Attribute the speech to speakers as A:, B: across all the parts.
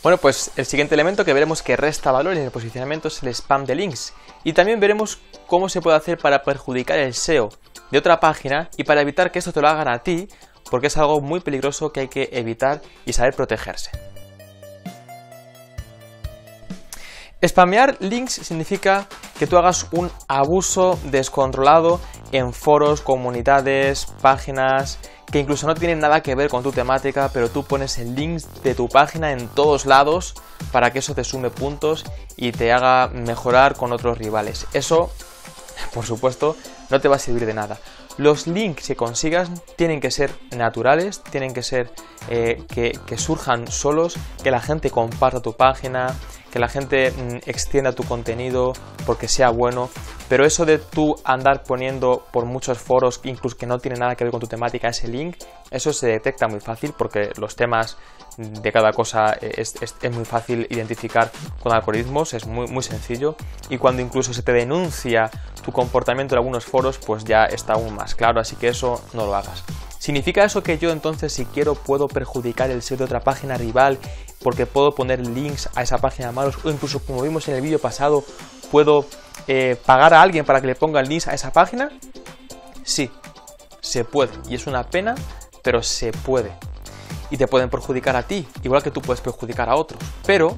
A: Bueno, pues el siguiente elemento que veremos que resta valor en el posicionamiento es el spam de links. Y también veremos cómo se puede hacer para perjudicar el SEO de otra página y para evitar que esto te lo hagan a ti, porque es algo muy peligroso que hay que evitar y saber protegerse. Spamear links significa que tú hagas un abuso descontrolado en foros, comunidades, páginas que incluso no tienen nada que ver con tu temática, pero tú pones el link de tu página en todos lados para que eso te sume puntos y te haga mejorar con otros rivales. Eso, por supuesto, no te va a servir de nada. Los links que consigas tienen que ser naturales, tienen que ser que surjan solos, que la gente comparta tu página, que la gente extienda tu contenido porque sea bueno, pero eso de tú andar poniendo por muchos foros, incluso que no tiene nada que ver con tu temática, ese link, eso se detecta muy fácil porque los temas de cada cosa es muy fácil identificar con algoritmos, es muy sencillo, y cuando incluso se te denuncia tu comportamiento en algunos foros, pues ya está aún más claro, así que eso no lo hagas. ¿Significa eso que yo entonces, si quiero, puedo perjudicar el SEO de otra página rival porque puedo poner links a esa página malos, o incluso, como vimos en el vídeo pasado, puedo pagar a alguien para que le ponga links a esa página? Sí, se puede, y es una pena, pero se puede. Y te pueden perjudicar a ti, igual que tú puedes perjudicar a otros. Pero,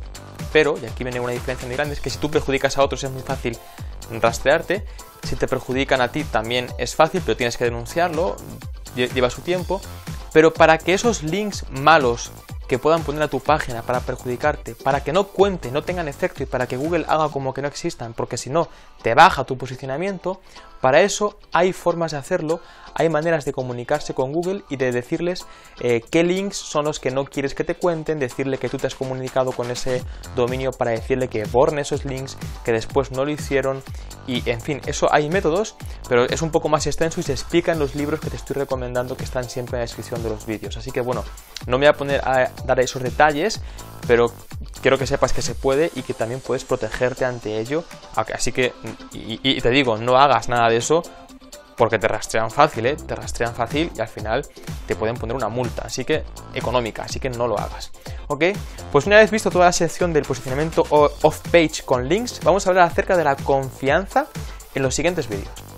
A: y aquí viene una diferencia muy grande, es que si tú perjudicas a otros es muy fácil rastrearte. Si te perjudican a ti también es fácil, pero tienes que denunciarlo, lleva su tiempo. Pero para que esos links malos que puedan poner a tu página para perjudicarte, para que no cuenten, no tengan efecto y para que Google haga como que no existan, porque si no te baja tu posicionamiento, para eso hay formas de hacerlo, hay maneras de comunicarse con Google y de decirles qué links son los que no quieres que te cuenten, decirle que tú te has comunicado con ese dominio para decirle que borren esos links, que después no lo hicieron, y en fin, eso hay métodos, pero es un poco más extenso y se explica en los libros que te estoy recomendando, que están siempre en la descripción de los vídeos. Así que bueno, no me voy a poner a dar esos detalles, pero quiero que sepas que se puede y que también puedes protegerte ante ello. Así que, y te digo, no hagas nada de eso porque te rastrean fácil, te rastrean fácil y al final te pueden poner una multa, así que económica, así que no lo hagas. ¿Ok? Pues una vez visto toda la sección del posicionamiento off-page con links, vamos a hablar acerca de la confianza en los siguientes vídeos.